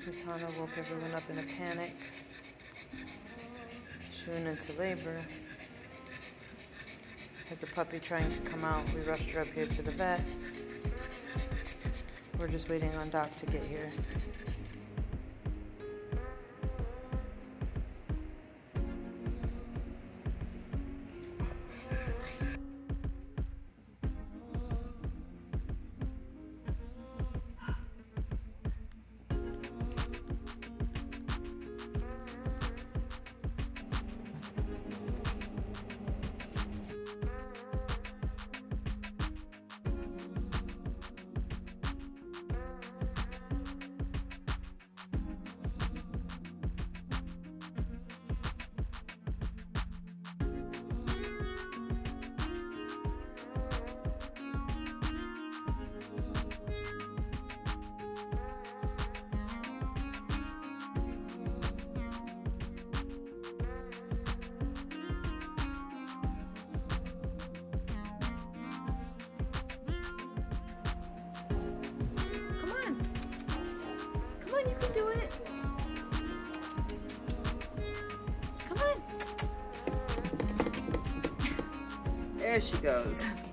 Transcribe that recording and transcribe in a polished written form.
Miss Hona woke everyone up in a panic. She went into labor. Has a puppy trying to come out. We rushed her up here to the vet. We're just waiting on Doc to get here. You can do it. Come on. There she goes.